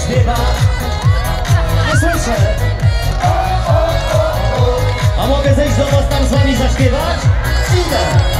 śpiewa. Nie słyszę. A mogę zejść do was tam z wami zaśpiewać? Idę.